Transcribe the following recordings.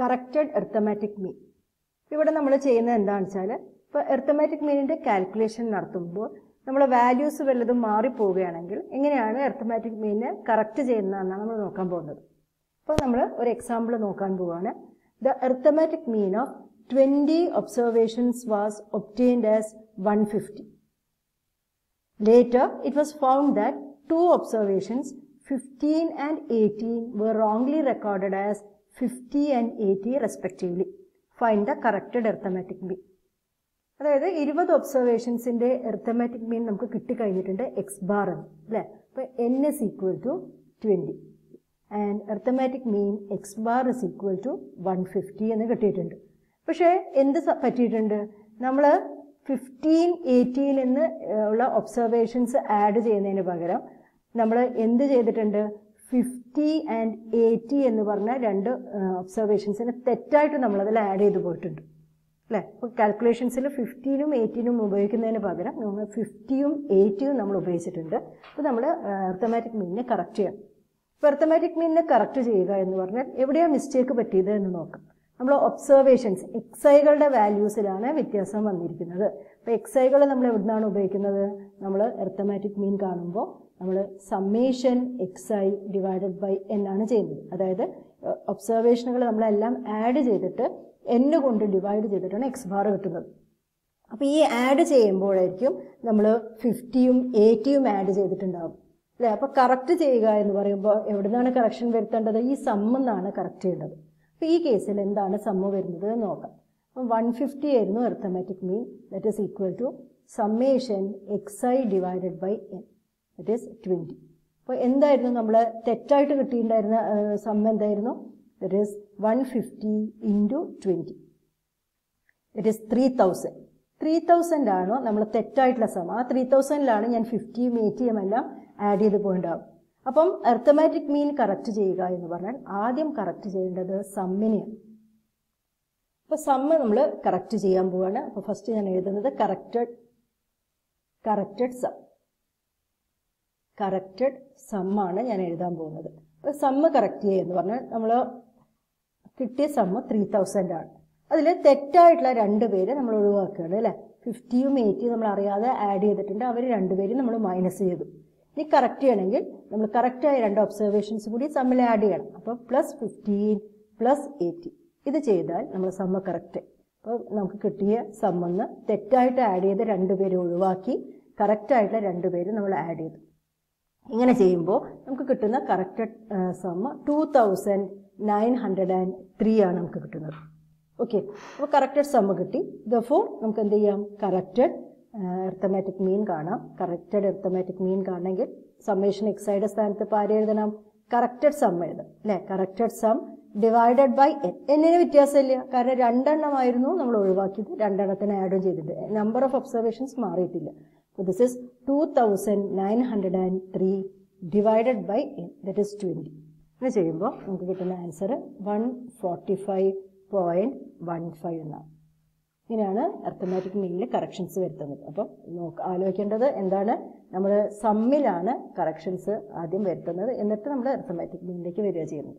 Corrected arithmetic മീൻ. ഇവിടെ നമ്മൾ ചെയ്യുന്നത് എന്താണെന്ന് വെച്ചാൽ, ഇപ്പോൾ എർത്തമാറ്റിക് മീനിൻ്റെ കാൽക്കുലേഷൻ നടത്തുമ്പോൾ നമ്മൾ വാല്യൂസ് വല്ലതും മാറിപ്പോവുകയാണെങ്കിൽ എങ്ങനെയാണ് എർത്തമാറ്റിക് മീനിനെ കറക്റ്റ് ചെയ്യുന്നതെന്നാണ് നമ്മൾ നോക്കാൻ പോകുന്നത്. അപ്പോൾ നമ്മൾ ഒരു എക്സാമ്പിൾ നോക്കാൻ പോവുകയാണ്. The arithmetic mean of 20 observations was obtained as 150. Later, it was found that 2 observations, 15 and 18, were wrongly recorded as 50 and 80 respectively. Find the corrected arithmetic mean. അതായത് 20 ഒബ്സർവേഷൻസിൻ്റെ എർത്തമാറ്റിക് മീൻ നമുക്ക് കിട്ടിക്കഴിഞ്ഞിട്ടുണ്ട് എക്സ് ബാർ എന്ന്, അല്ലേ? അപ്പോൾ n is equal to 20 and arithmetic mean x bar is equal to 150 എന്ന് കിട്ടിയിട്ടുണ്ട്. പക്ഷേ എന്ത് പറ്റിയിട്ടുണ്ട്? നമ്മൾ 15, 18 എന്ന് ഉള്ള ഒബ്സർവേഷൻസ് ആഡ് ചെയ്യുന്നതിന് പകരം നമ്മൾ എന്ത് ചെയ്തിട്ടുണ്ട്? 50 ആൻഡ് 80 എന്ന് പറഞ്ഞ രണ്ട് ഒബ്സർവേഷൻസിന് തെറ്റായിട്ട് നമ്മളതിൽ ആഡ് ചെയ്ത് പോയിട്ടുണ്ട്, അല്ലേ? അപ്പോൾ കാൽക്കുലേഷൻസിൽ 15ഉം 18ഉം ഉപയോഗിക്കുന്നതിന് പകരം നമ്മൾ 50ഉം 80ഉം നമ്മൾ ഉപയോഗിച്ചിട്ടുണ്ട്. അപ്പോൾ നമ്മൾ എർത്തമാറ്റിക് മീനിനെ കറക്റ്റ് ചെയ്യണം. അപ്പോൾ എർത്തമാറ്റിക് മീനിനെ കറക്റ്റ് ചെയ്യുക എന്ന് പറഞ്ഞാൽ എവിടെയാണ് മിസ്റ്റേക്ക് പറ്റിയത് എന്ന് നോക്കാം. നമ്മൾ ഒബ്സർവേഷൻസ് എക്സൈകളുടെ വാല്യൂസിലാണ് വ്യത്യാസം വന്നിരിക്കുന്നത്. അപ്പോൾ എക്സൈകൾ നമ്മൾ എവിടുന്നാണ് ഉപയോഗിക്കുന്നത്? നമ്മൾ എർത്തമാറ്റിക് മീൻ കാണുമ്പോൾ നമ്മൾ summation x i divided by n ആണ് ചെയ്യുന്നത്. അതായത് ഒബ്സർവേഷനുകൾ നമ്മളെല്ലാം ആഡ് ചെയ്തിട്ട് n കൊണ്ട് ഡിവൈഡ് ചെയ്തിട്ടാണ് എക്സ് ബാർ കിട്ടുന്നത്. അപ്പോൾ ഈ ആഡ് ചെയ്യുമ്പോഴായിരിക്കും നമ്മൾ 50ഉം 80ഉം ആഡ് ചെയ്തിട്ടുണ്ടാകും, അല്ലേ? അപ്പോൾ കറക്റ്റ് ചെയ്യുക എന്ന് പറയുമ്പോൾ എവിടുന്നാണ് കറക്ഷൻ വരുത്തേണ്ടത്? ഈ സമ്മെന്നാണ് കറക്റ്റ് ചെയ്യേണ്ടത്. അപ്പോൾ ഈ കേസിൽ എന്താണ് സമ്മ് വരുന്നത് എന്ന് നോക്കാം. അപ്പം 150 ആയിരുന്നു arithmetic mean, that is equal to summation x i divided by n, that is 20. അപ്പോൾ എന്തായിരുന്നു നമ്മൾ തെറ്റായിട്ട് കിട്ടിയിട്ടുണ്ടായിരുന്ന സമ്മ് എന്തായിരുന്നു? That is 150 into 20, that is 3000. 3000 ആണോ നമ്മൾ തെറ്റായിട്ടുള്ള സമ്മ്? ആ 3000ലാണ് ഞാൻ 50ഉം 80ഉം എല്ലാം ആഡ് ചെയ്ത് പോയിട്ടുണ്ടാകും. അപ്പം എർത്തമാറ്റിക് മീൻ കറക്റ്റ് ചെയ്യുക എന്ന് പറഞ്ഞാൽ ആദ്യം കറക്റ്റ് ചെയ്യേണ്ടത് സമ്മിനെയാണ്. അപ്പോൾ സമ്മ് നമ്മൾ കറക്റ്റ് ചെയ്യാൻ പോവാണ്. അപ്പോൾ ഫസ്റ്റ് ഞാൻ എഴുതുന്നത് കറക്റ്റഡ് സമ്മാണ് ഞാൻ എഴുതാൻ പോകുന്നത്. അപ്പോൾ സമ്മ് കറക്റ്റ് ചെയ്യുക എന്ന് പറഞ്ഞാൽ നമ്മൾ കിട്ടിയ സമ്മ് 3000 ആണ്. അതിൽ തെറ്റായിട്ടുള്ള 2 പേര് നമ്മൾ ഒഴിവാക്കുകയാണ്, അല്ലേ? 50ഉം 80ഉം നമ്മൾ അറിയാതെ ആഡ് ചെയ്തിട്ടുണ്ട്, അവർ 2 പേരും നമ്മൾ മൈനസ് ചെയ്തു. ഇനി കറക്റ്റ് ചെയ്യണമെങ്കിൽ നമ്മൾ കറക്റ്റായ 2 ഒബ്സർവേഷൻസ് കൂടി സമ്മിൽ ആഡ് ചെയ്യണം. അപ്പോൾ +15 +80 ഇത് ചെയ്താൽ നമ്മൾ സമ്മ് കറക്റ്റ്. അപ്പോൾ നമുക്ക് കിട്ടിയ സമ്മെന്ന് തെറ്റായിട്ട് ആഡ് ചെയ്ത് 2 പേര് ഒഴിവാക്കി കറക്റ്റായിട്ടുള്ള 2 പേര് നമ്മൾ ആഡ് ചെയ്തു. ഇങ്ങനെ ചെയ്യുമ്പോൾ നമുക്ക് കിട്ടുന്ന കറക്റ്റഡ് സമ്മ് 2903 ആണ് നമുക്ക് കിട്ടുന്നത്. ഓക്കെ, അപ്പോൾ കറക്റ്റഡ് സമ്മ് കിട്ടി. ദെർഫോർ നമുക്ക് എന്ത് ചെയ്യാം? കറക്റ്റഡ് എർത്തമാറ്റിക് മീൻ കാണാം. കറക്റ്റഡ് എർത്തമാറ്റിക് മീൻ കാണണമെങ്കിൽ സമ്മേഷൻ എക്സൈഡ് സ്ഥാനത്ത് ഇപ്പോൾ ആര് എഴുതണം? കറക്റ്റഡ് സം എഴുതാം, അല്ലേ? Corrected sum divided by n. എന്നിന് വ്യത്യാസമില്ല, കാരണം 2 എണ്ണമായിരുന്നു നമ്മൾ ഒഴിവാക്കിയത്, 2 എണ്ണത്തിന് ആഡും ചെയ്തിട്ട് നമ്പർ ഓഫ് ഒബ്സർവേഷൻസ് മാറിയിട്ടില്ല. അപ്പോൾ this is 2903 divided by n, that is 20. ഇങ്ങനെ ചെയ്യുമ്പോൾ നമുക്ക് കിട്ടുന്ന ആൻസർ 145.15 എന്നാണ്. ഇങ്ങനെയാണ് എർത്തമാറ്റിക് മീനിൽ കറക്ഷൻസ് വരുത്തുന്നത്. അപ്പം ആലോചിക്കേണ്ടത് എന്താണ്? നമ്മൾ സമ്മിലാണ് കറക്ഷൻസ് ആദ്യം വരുത്തുന്നത്, എന്നിട്ട് നമ്മൾ എർത്തമാറ്റിക് മീനിലേക്ക് വരിക ചെയ്യുന്നത്.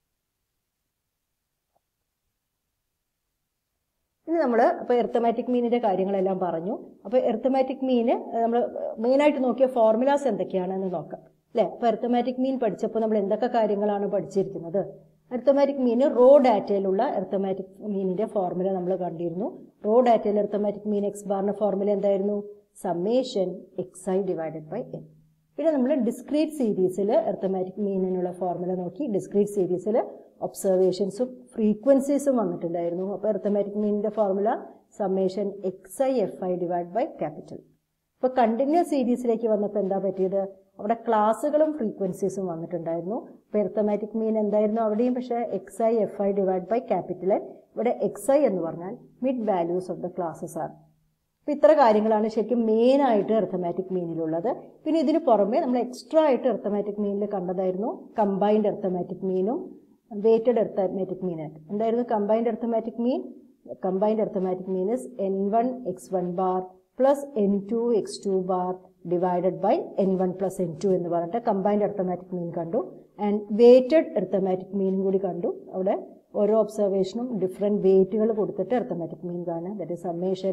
ഇനി നമ്മൾ അപ്പോൾ എർത്തമാറ്റിക് മീനിൻ്റെ കാര്യങ്ങളെല്ലാം പറഞ്ഞു. അപ്പോൾ എർത്തമാറ്റിക് മീന് നമ്മൾ മെയിനായിട്ട് നോക്കിയ ഫോർമുലാസ് എന്തൊക്കെയാണെന്ന് നോക്കാം, അല്ലേ? അപ്പോൾ എർത്തമാറ്റിക് മീൻ പഠിച്ചപ്പോൾ നമ്മൾ എന്തൊക്കെ കാര്യങ്ങളാണ് പഠിച്ചിരിക്കുന്നത്? എർത്തമാറ്റിക് മീൻ റോ ഡാറ്റയിലുള്ള എർത്തമാറ്റിക് മീനിൻ്റെ ഫോർമുല നമ്മൾ കണ്ടിരുന്നു. റോ ഡാറ്റയിൽ എർത്തമാറ്റിക് മീൻ എക്സ് ബാറിൻ്റെ ഫോർമുല എന്തായിരുന്നു? Summation x i divided by n. പിന്നെ നമ്മൾ ഡിസ്ക്രീറ്റ് സീരീസിൽ എർത്തമാറ്റിക് മീനിനുള്ള ഫോർമുല നോക്കി. ഡിസ്ക്രീറ്റ് സീരീസിൽ ഒബ്സർവേഷൻസും ഫ്രീക്വൻസീസും വന്നിട്ടുണ്ടായിരുന്നു. അപ്പോൾ എർത്തമാറ്റിക് മീനിൻ്റെ formula summation x i f i divide by capital. ഇപ്പോൾ കണ്ടിന്യൂസ് സീരീസിലേക്ക് വന്നപ്പോൾ എന്താ പറ്റിയത്? അവിടെ ക്ലാസ്സുകളും ഫ്രീക്വൻസീസും വന്നിട്ടുണ്ടായിരുന്നു. അപ്പോൾ എർത്തമാറ്റിക് മീൻ എന്തായിരുന്നു അവിടെയും? പക്ഷേ x i f i divide by capital. ഇവിടെ എക്സ് ഐ എന്ന് പറഞ്ഞാൽ mid values of the classes ആണ്. അപ്പോൾ ഇത്ര കാര്യങ്ങളാണ് ശരിക്കും മെയിനായിട്ട് എർത്തമാറ്റിക് മീനിലുള്ളത്. പിന്നെ ഇതിന് പുറമെ നമ്മൾ എക്സ്ട്രാ ആയിട്ട് എർത്തമാറ്റിക് മീനിൽ കണ്ടതായിരുന്നു കമ്പൈൻഡ് എർത്തമാറ്റിക് മീനും വെയ്റ്റഡ് എർത്തമാറ്റിക് മീനായിട്ട്. എന്തായിരുന്നു combined arithmetic mean? Combined arithmetic mean is n1 x1 bar plus n2 x2 bar divided by n1 plus n2 എന്ന് പറഞ്ഞിട്ട് കമ്പൈൻഡ് എർത്തമാറ്റിക് മീൻ കണ്ടു. ആൻഡ് വെയ്റ്റഡ് അരിത്തമാറ്റിക് മീനും കൂടി കണ്ടു. അവിടെ ഓരോ ഒബ്സർവേഷനും ഡിഫറെൻറ്റ് വെയ്റ്റുകൾ കൊടുത്തിട്ട് അരിത്തമാറ്റിക് മീൻ കാണുക. That is summation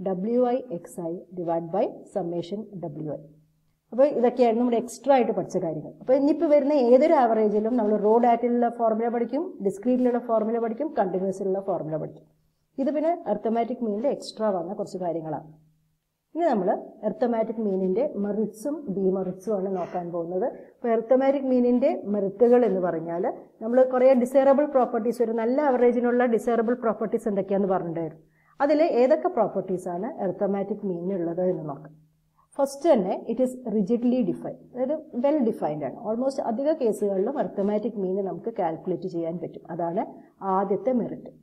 WI/XI divide by summation WI. അപ്പോൾ ഇതൊക്കെയായിരുന്നു നമ്മുടെ എക്സ്ട്രാ ആയിട്ട് പഠിച്ച കാര്യങ്ങൾ. അപ്പോൾ ഇനിയിപ്പോൾ വരുന്ന ഏതൊരു ആവറേജിലും നമ്മൾ റോ ഡാറ്റയിലുള്ള ഫോർമുല പഠിക്കും, ഡിസ്ക്രീറ്റിലുള്ള ഫോർമുല പഠിക്കും, കണ്ടിന്യൂസിലുള്ള ഫോർമുല പഠിക്കും. ഇത് പിന്നെ അരിത്തമാറ്റിക് മീനിൽ എക്സ്ട്രാ വന്ന കുറച്ച് കാര്യങ്ങളാണ്. ഇനി നമ്മൾ അരിത്തമാറ്റിക് മീനിൻ്റെ മെറിറ്റ്സും ഡിമെറിറ്റ്സും ആണ് നോക്കാൻ പോകുന്നത്. അപ്പോൾ അരിത്തമാറ്റിക് മീനിൻ്റെ മെറിറ്റുകൾ എന്ന് പറഞ്ഞാൽ നമ്മൾ കുറേ ഡിസൈറബിൾ പ്രോപ്പർട്ടീസ്, ഒരു നല്ല ആവറേജിനുള്ള ഡിസൈറബിൾ പ്രോപ്പർട്ടീസ് എന്തൊക്കെയാണെന്ന് പറഞ്ഞിട്ടുണ്ടായിരുന്നു. അതിൽ ഏതൊക്കെ പ്രോപ്പർട്ടീസാണ് അരിത്തമാറ്റിക് മീനിനുള്ളത് എന്ന് നോക്കാം. ഫസ്റ്റ് തന്നെ ഇറ്റ് ഈസ് റിജിഡ്ലി ഡിഫൈൻഡ്, അതായത് വെൽ ഡിഫൈൻഡ് ആണ്. ഓൾമോസ്റ്റ് അധിക കേസുകളിലും അരിത്തമാറ്റിക് മീന് നമുക്ക് കാൽക്കുലേറ്റ് ചെയ്യാൻ പറ്റും. അതാണ് ആദ്യത്തെ മെറിറ്റ്.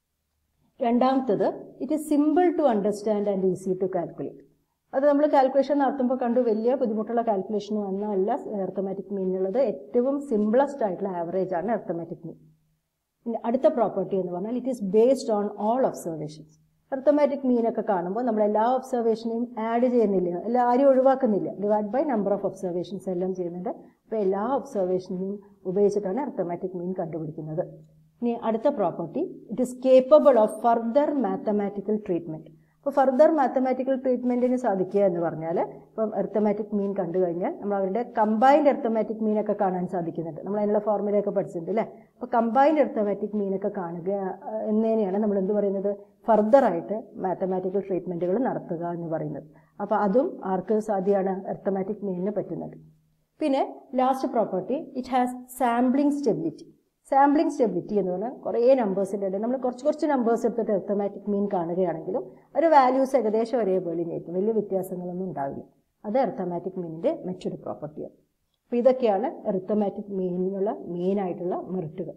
രണ്ടാമത്തത് it is simple to understand and easy to calculate. അത് നമ്മൾ കാൽക്കുലേഷൻ നടത്തുമ്പോൾ കണ്ടു വലിയ ബുദ്ധിമുട്ടുള്ള കാൽക്കുലേഷൻ ഒന്നല്ല അരിത്തമാറ്റിക് മീനിനുള്ളത്. ഏറ്റവും സിംപ്ലസ്റ്റ് ആയിട്ടുള്ള ആവറേജ് ആണ് അരിത്തമാറ്റിക് മീൻ. അടുത്ത പ്രോപ്പർട്ടി എന്ന് പറഞ്ഞാൽ it is based on all observations. Arithmetic മീനൊക്കെ കാണുമ്പോൾ നമ്മൾ എല്ലാ ഒബ്സർവേഷനെയും ആഡ് ചെയ്യുന്നില്ല, ആരും ഒഴിവാക്കുന്നില്ല. Divide by number of observations എല്ലാം ചെയ്യുന്നുണ്ട്. അപ്പോൾ എല്ലാ ഒബ്സർവേഷനെയും ഉപയോഗിച്ചിട്ടാണ് അരിത്തമാറ്റിക് മീൻ കണ്ടുപിടിക്കുന്നത്. ഇനി അടുത്ത property it is capable of further mathematical treatment. അപ്പോൾ ഫർദർ മാത്തമാറ്റിക്കൽ ട്രീറ്റ്മെൻറ്റിന് സാധിക്കുക എന്ന് പറഞ്ഞാൽ ഇപ്പം അരിത്തമാറ്റിക് മീൻ കണ്ടു കഴിഞ്ഞാൽ നമ്മൾ അവരുടെ കമ്പൈൻഡ് അരിത്തമാറ്റിക് മീനൊക്കെ കാണാൻ സാധിക്കുന്നുണ്ട്. നമ്മൾ അതിനുള്ള ഫോർമുലയൊക്കെ പഠിച്ചിട്ടുണ്ട് അല്ലേ. അപ്പോൾ കമ്പൈൻഡ് അരിത്തമാറ്റിക് മീനൊക്കെ കാണുക എന്നതിനെയാണ് നമ്മൾ എന്ത് പറയുന്നത്, ഫർദറായിട്ട് മാത്തമാറ്റിക്കൽ ട്രീറ്റ്മെൻറ്റുകൾ നടത്തുക എന്ന് പറയുന്നത്. അപ്പോൾ അതും ആർക്ക് സാധ്യമാണ്, അരിത്തമാറ്റിക് മീനിന് പറ്റുന്നുണ്ട്. പിന്നെ last property it has sampling stability. Sampling stability എന്ന് പറഞ്ഞാൽ കുറേ നമ്പേഴ്സിൻ്റെ ഇടയിൽ നമ്മൾ കുറച്ച് നമ്പേഴ്സ് എടുത്തിട്ട് അരിത്തമാറ്റിക് മീൻ കാണുകയാണെങ്കിലും ഒരു വാല്യൂസ് ഏകദേശം ഒരേപോലെ ആയിരിക്കും, വലിയ വ്യത്യാസങ്ങളൊന്നും ഉണ്ടാവില്ല. അത് അരിത്തമാറ്റിക് മീനിൻ്റെ മറ്റൊരു പ്രോപ്പർട്ടിയാണ്. അപ്പോൾ ഇതൊക്കെയാണ് അരിത്തമാറ്റിക് മീനിനുള്ള മെയിനായിട്ടുള്ള മെറിറ്റുകൾ.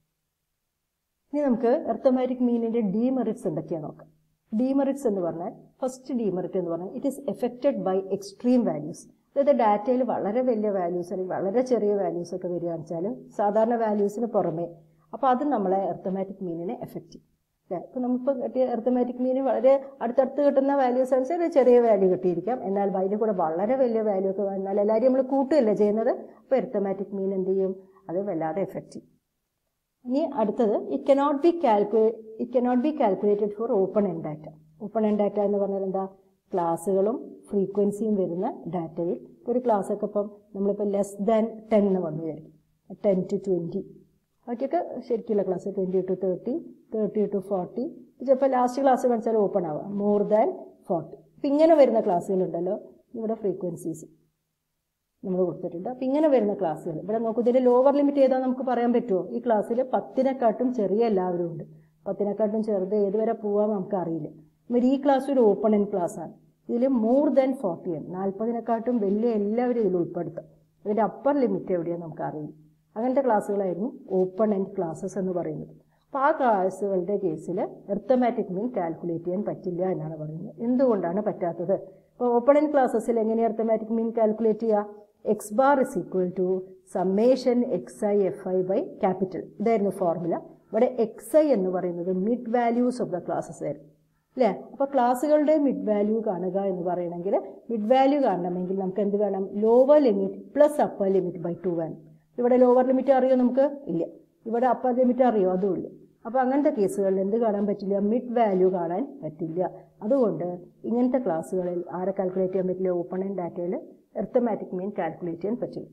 ഇനി നമുക്ക് അരിത്തമാറ്റിക് മീനിൻ്റെ ഡിമെറിറ്റ്സ് എന്തൊക്കെയാണ് നോക്കാം. ഡിമെറിറ്റ്സ് എന്ന് പറഞ്ഞാൽ ഫസ്റ്റ് ഡിമെറിറ്റ് എന്ന് പറഞ്ഞാൽ it is affected by extreme values. അതായത് ഡാറ്റയിൽ വളരെ വലിയ വാല്യൂസ് അല്ലെങ്കിൽ വളരെ ചെറിയ വാല്യൂസ് ഒക്കെ വരികയാണെന്ന് വെച്ചാൽ സാധാരണ വാല്യൂസിന് പുറമേ, അപ്പോൾ അത് നമ്മളെ അരിത്തമാറ്റിക് മീനിനെ എഫക്റ്റ് ചെയ്യും അല്ലേ. ഇപ്പോൾ നമുക്കിപ്പോൾ കിട്ടിയ അരിത്തമാറ്റിക് മീന് വളരെ അടുത്തടുത്ത് കിട്ടുന്ന വാല്യൂസ് അനുസരിച്ച് ചെറിയ വാല്യൂ കിട്ടിയിരിക്കാം, എന്നാൽ അതിൻ്റെ കൂടെ വളരെ വലിയ വാല്യൂ ഒക്കെ വന്നാൽ എല്ലാവരും നമ്മൾ കൂട്ടുകയല്ലേ ചെയ്യുന്നത്. അപ്പോൾ അരിത്തമാറ്റിക് മീൻ എന്ത് ചെയ്യും, അത് വല്ലാതെ എഫക്റ്റ് ചെയ്യും. ഇനി അടുത്തത് it cannot be calculated for open end data. Open end data എന്ന് പറഞ്ഞാൽ എന്താ, ക്ലാസ്സുകളും ഫ്രീക്വൻസിയും വരുന്ന ഡാറ്റയിൽ ഒരു ക്ലാസ്സൊക്കെ ഇപ്പം നമ്മളിപ്പോൾ ലെസ് ദാൻ 10 എന്ന് വന്നു വിചാരിക്കും, 10 to 20, ബാക്കിയൊക്കെ ശരിക്കുള്ള ക്ലാസ് 20 to 30, 30 to 40, ചിലപ്പോൾ ലാസ്റ്റ് ക്ലാസ് കാണിച്ചാൽ ഓപ്പൺ ആവാം മോർ ദാൻ 40. അപ്പം ഇങ്ങനെ വരുന്ന ക്ലാസ്സുകളുണ്ടല്ലോ, ഇവിടെ ഫ്രീക്വൻസീസ് നമ്മൾ കൊടുത്തിട്ടുണ്ട്. അപ്പം ഇങ്ങനെ വരുന്ന ക്ലാസ്സുകൾ ഇവിടെ നോക്കൂ, ഇതിൻ്റെ ലോവർ ലിമിറ്റ് ഏതാണെന്ന് നമുക്ക് പറയാൻ പറ്റുമോ? ഈ ക്ലാസ്സിൽ 10നെക്കാട്ടും ചെറിയ എല്ലാവരും ഉണ്ട്. 10നെക്കാട്ടും ചെറുത് ഏതുവരെ പോകാമെന്ന് നമുക്കറിയില്ല. ഈ ക്ലാസ് ഒരു ഓപ്പൺ എൻഡ് ക്ലാസ് ആണ്. ഇതിൽ മോർ ദാൻ 40 ആണ്, 40നെക്കാട്ടും വലിയ എല്ലാവരും ഇതിൽ ഉൾപ്പെടുത്താം. അതിൻ്റെ അപ്പർ ലിമിറ്റ് എവിടെയാണെന്ന് നമുക്കറിയില്ല. അങ്ങനത്തെ ക്ലാസ്സുകളായിരുന്നു ഓപ്പൺ എൻഡ് ക്ലാസ്സസ് എന്ന് പറയുന്നത്. അപ്പോൾ ആ ക്ലാസ്സുകളുടെ കേസിൽ അരിത്തമാറ്റിക് മീൻ കാൽക്കുലേറ്റ് ചെയ്യാൻ പറ്റില്ല എന്നാണ് പറയുന്നത്. എന്തുകൊണ്ടാണ് പറ്റാത്തത്? അപ്പോൾ ഓപ്പൺ എൻഡ് ക്ലാസ്സസിൽ എങ്ങനെയാണ് അരിത്തമാറ്റിക് മീൻ കാൽക്കുലേറ്റ് ചെയ്യുക? X bar is equal to summation XI/FI by capital. ഇതായിരുന്നു ഫോർമുല. ഇവിടെ XI എന്ന് പറയുന്നത് mid values of the classes ആയിരുന്നു അല്ലേ. അപ്പോൾ ക്ലാസ്സുകളുടെ മിഡ് വാല്യൂ കാണുക എന്ന് പറയണമെങ്കിൽ, മിഡ് വാല്യൂ കാണണമെങ്കിൽ നമുക്ക് എന്ത് വേണം, lower limit plus upper limit by 2 വേണം. ഇവിടെ ലോവർ ലിമിറ്റ് അറിയോ നമുക്ക്? ഇല്ല. ഇവിടെ അപ്പർ ലിമിറ്റ് അറിയോ? അതുമില്ല. അപ്പോൾ അങ്ങനത്തെ കേസുകളിൽ എന്ത് കാണാൻ പറ്റില്ല, മിഡ് വാല്യൂ കാണാൻ പറ്റില്ല. അതുകൊണ്ട് ഇങ്ങനത്തെ ക്ലാസ്സുകളിൽ ആരെ കാൽക്കുലേറ്റ് ചെയ്യാൻ പറ്റില്ല, ഓപ്പൺ എൻഡ് ഡാറ്റയിൽ അരിത്തമാറ്റിക് മീൻ കാൽക്കുലേറ്റ് ചെയ്യാൻ പറ്റില്ല.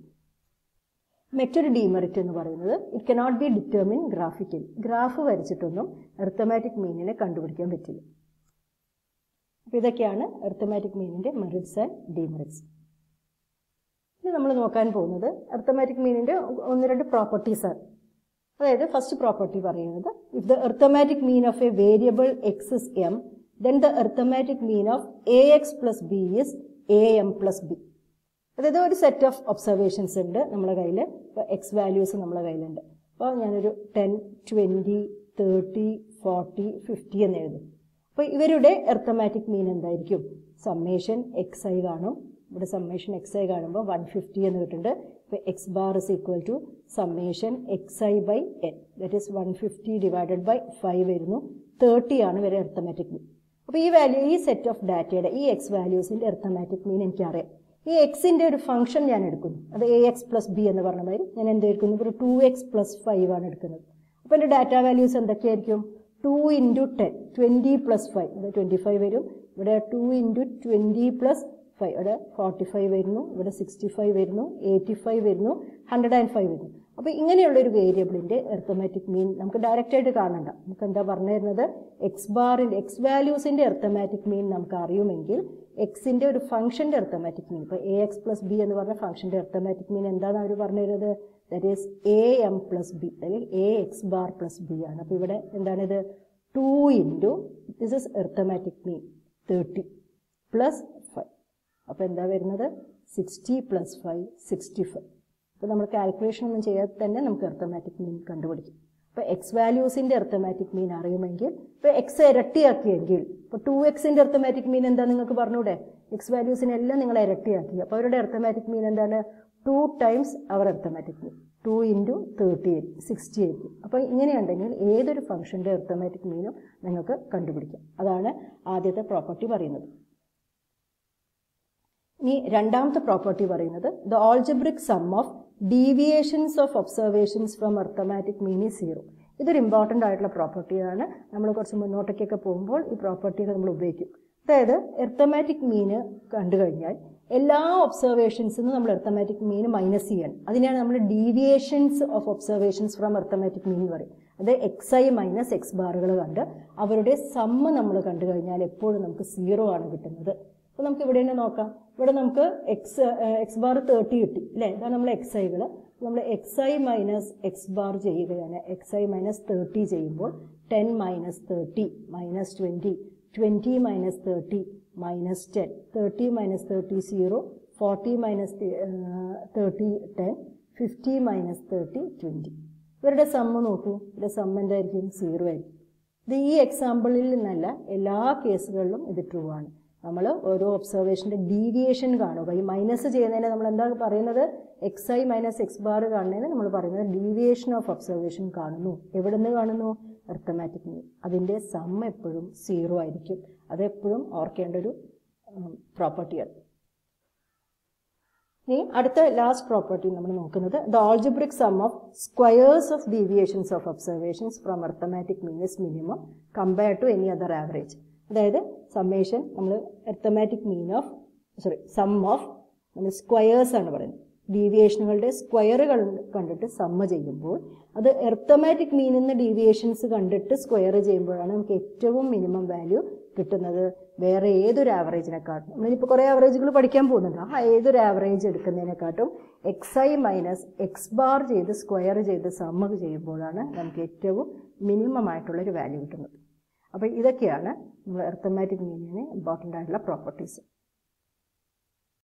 മറ്റൊരു ഡിമെറിറ്റ് എന്ന് പറയുന്നത് it cannot be determine graphically. Graph വരച്ചിട്ടൊന്നും അരിത്തമാറ്റിക് മീനിനെ കണ്ടുപിടിക്കാൻ പറ്റില്ല. അപ്പോൾ ഇതൊക്കെയാണ് അരിത്തമാറ്റിക് മീനിൻ്റെ മെറിറ്റ്സ് ആൻഡ് ഡിമെറിറ്റ്സ്. ഇനി നമ്മൾ നോക്കാൻ പോകുന്നത് അരിത്തമാറ്റിക് മീനിൻ്റെ 1-2 പ്രോപ്പർട്ടീസാണ്. അതായത് ഫസ്റ്റ് പ്രോപ്പർട്ടി പറയുന്നത് if the arithmetic mean of a variable x is m, then the arithmetic mean of AX + B is AM + B. അതായത് ഒരു സെറ്റ് ഓഫ് ഒബ്സർവേഷൻസ് ഉണ്ട് നമ്മുടെ കയ്യിൽ. ഇപ്പോൾ എക്സ് വാല്യൂസ് നമ്മുടെ കയ്യിലുണ്ട്. അപ്പോൾ ഞാനൊരു 10, 20, 30, 40, 50 എന്ന് എഴുതും. അപ്പോൾ ഇവരുടെ അരിത്തമാറ്റിക് മീൻ എന്തായിരിക്കും? സമ്മേഷൻ XI കാണും. ഇവിടെ സമ്മേഷൻ XI കാണുമ്പോൾ 150 എന്ന് കിട്ടുന്നുണ്ട്. ഇപ്പോൾ x bar is equal to summation XI/N, that is 150 divided by 5 വരുന്നു. 30 ആണ് ഇവരെ അരിത്തമാറ്റിക് മീൻ. അപ്പോൾ ഈ സെറ്റ് ഓഫ് ഡാറ്റയുടെ ഈ എക്സ് വാല്യൂസിൻ്റെ അരിത്തമാറ്റിക് മീൻ എനിക്കറിയാം. ഈ എക്സിൻ്റെ ഒരു ഫംഗ്ഷൻ ഞാൻ എടുക്കുന്നു, അത് AX + B എന്ന് പറഞ്ഞ മാതിരി ഞാൻ എന്ത് എടുക്കുന്നു, ഒരു 2x + 5 ആണ് എടുക്കുന്നത്. അപ്പോൾ എൻ്റെ ഡാറ്റ വാല്യൂസ് എന്തൊക്കെയായിരിക്കും? 2 × 10, 20 + 5, ഇവിടെ 25 വരും. ഇവിടെ 2 × 20 + 5, ഇവിടെ 45 വരുന്നു. ഇവിടെ 65 വരുന്നു, 85 വരുന്നു, 105 വരുന്നു. അപ്പോൾ ഇങ്ങനെയുള്ളൊരു വേരിയബിളിൻ്റെ എർത്തമാറ്റിക് മീൻ നമുക്ക് ഡയറക്റ്റായിട്ട് കാണണ്ട. നമുക്ക് എന്താ പറഞ്ഞു തരുന്നത്? എക്സ് വാല്യൂസിൻ്റെ എർത്തമാറ്റിക് മീൻ നമുക്ക് അറിയുമെങ്കിൽ എക്സിൻ്റെ ഒരു ഫംഗ്ഷൻ്റെ എർത്തമാറ്റിക് മീൻ, ഇപ്പോൾ AX + B എന്ന് പറഞ്ഞ ഫംഗ്ഷൻ്റെ എർത്തമാറ്റിക് മീൻ എന്താണ് അവർ പറഞ്ഞു തരുന്നത്? ദാറ്റ് ഈസ് AM + B, അല്ലെങ്കിൽ AX bar + B ആണ്. അപ്പോൾ ഇവിടെ എന്താണിത്? 2 × ദിസ് ഇസ് എർത്തമാറ്റിക് മീൻ 30 + 5. അപ്പോൾ എന്താ വരുന്നത്? 60 + 5, 65. അപ്പോൾ നമ്മൾ കാൽക്കുലേഷൻ ഒന്നും ചെയ്യാതെ തന്നെ നമുക്ക് എർത്തമാറ്റിക് മീൻ കണ്ടുപിടിക്കും. ഇപ്പോൾ എക്സ് വാല്യൂസിൻ്റെ എർത്തമാറ്റിക് മീൻ അറിയുമെങ്കിൽ, ഇപ്പോൾ എക്സ് ഇരട്ടിയാക്കിയെങ്കിൽ, ഇപ്പോൾ 2x എർത്തമാറ്റിക് മീൻ എന്താ നിങ്ങൾക്ക് പറഞ്ഞൂടെ? എക്സ് വാല്യൂസിനെല്ലാം നിങ്ങൾ ഇരട്ടിയാക്കി. അപ്പോൾ അവരുടെ എർത്തമാറ്റിക് മീൻ എന്താണ്? 2 ടൈംസ് അവർ എർത്തമാറ്റിക് മീൻ. 2 × 30, 60 ആയിരിക്കും. അപ്പോൾ ഇങ്ങനെയുണ്ടെങ്കിൽ ഏതൊരു ഫംഗ്ഷൻ്റെ എർത്തമാറ്റിക് മീനും നിങ്ങൾക്ക് കണ്ടുപിടിക്കാം. അതാണ് ആദ്യത്തെ പ്രോപ്പർട്ടി പറയുന്നത്. ഇനി രണ്ടാമത്തെ പ്രോപ്പർട്ടി പറയുന്നത് the algebraic sum of deviations of observations from arithmetic mean is 0. ഇതൊരു ഇമ്പോർട്ടൻ്റ് ആയിട്ടുള്ള പ്രോപ്പർട്ടിയാണ്. നമ്മൾ കുറച്ച് മുന്നോട്ടേക്കൊക്കെ പോകുമ്പോൾ ഈ പ്രോപ്പർട്ടികൾ നമ്മൾ ഉപയോഗിക്കും. അതായത് എർത്തമാറ്റിക് മീന് കണ്ടു കഴിഞ്ഞാൽ എല്ലാ ഒബ്സർവേഷൻസിൽ നിന്ന് നമ്മൾ എർത്തമാറ്റിക് മീൻ മൈനസ് ചെയ്യണം. അതിനെയാണ് നമ്മൾ deviations of observations from arithmetic mean എന്ന് പറയും. അത് XI - X ബാറുകൾ കണ്ട് അവരുടെ സമ്മ് നമ്മൾ കണ്ടു കഴിഞ്ഞാൽ എപ്പോഴും നമുക്ക് 0 ആണ് കിട്ടുന്നത്. അപ്പോൾ നമുക്ക് ഇവിടെ തന്നെ നോക്കാം. ഇവിടെ നമുക്ക് X ബാർ 30 കിട്ടി അല്ലേ? ഇതാണ് നമ്മൾ XIകൾ. നമ്മൾ XI - X ബാർ ചെയ്യുകയാണ്. XI - 30 ചെയ്യുമ്പോൾ 10 - 30 - 20, 20 - 30 - 10, 30 - 30 0, 40 - 30 10, 50 - 30 20. ഇവരുടെ സമ്മ് നോക്കൂ. ഇവിടെ സമ്മ് എന്തായിരിക്കും? 0 ആയിരിക്കും. ഇത് ഈ എക്സാമ്പിളിൽ നിന്നല്ല, എല്ലാ കേസുകളിലും ഇത് ട്രൂ ആണ്. നമ്മൾ ഓരോ ഒബ്സർവേഷൻ്റെ ഡീവിയേഷൻ കാണുക. ഈ മൈനസ് ചെയ്യുന്നതിന് നമ്മൾ എന്താ പറയുന്നത്? XI - X ബാർ കാണുന്നതിന് നമ്മൾ പറയുന്നത് ഡീവിയേഷൻ ഓഫ് ഒബ്സർവേഷൻ കാണുന്നു. എവിടെ നിന്ന് കാണുന്നു? Arithmetic mean. അതിൻ്റെ സം എപ്പോഴും 0 ആയിരിക്കും. അതെപ്പോഴും ഓർക്കേണ്ട ഒരു പ്രോപ്പർട്ടിയാണ്. ഇനി അടുത്ത ലാസ്റ്റ് പ്രോപ്പർട്ടി നമ്മൾ നോക്കുന്നത് the algebraic sum of squares of deviations of observations from arithmetic mean is minimum compared to any other average. അതായത് സമ്മേഷൻ നമ്മൾ arithmetic mean of sum of നമ്മൾ സ്ക്വയേഴ്സ് ആണ് പറയുന്നത്. ഡീവിയേഷനുകളുടെ സ്ക്വയറുകൾ കണ്ടിട്ട് സമ്മ ചെയ്യുമ്പോൾ അത് എർത്തമാറ്റിക് മീനിൽ നിന്ന് ഡീവിയേഷൻസ് കണ്ടിട്ട് സ്ക്വയർ ചെയ്യുമ്പോഴാണ് നമുക്ക് ഏറ്റവും മിനിമം വാല്യൂ കിട്ടുന്നത്. വേറെ ഏതൊരു ആവറേജിനെക്കാട്ടും നമ്മളിപ്പോൾ കുറേ ആവറേജുകൾ പഠിക്കാൻ പോകുന്നുണ്ട്. ആ ഏതൊരു ആവറേജ് എടുക്കുന്നതിനെക്കാട്ടും XI - X ബാർ ചെയ്ത് സ്ക്വയർ ചെയ്ത് സമ്മ ചെയ്യുമ്പോഴാണ് നമുക്ക് ഏറ്റവും മിനിമം ആയിട്ടുള്ളൊരു വാല്യൂ കിട്ടുന്നത്. അപ്പോൾ ഇതൊക്കെയാണ് നമ്മൾ എർത്തമാറ്റിക് മീനിന് ഇമ്പോർട്ടൻ്റ് ആയിട്ടുള്ള പ്രോപ്പർട്ടീസ്.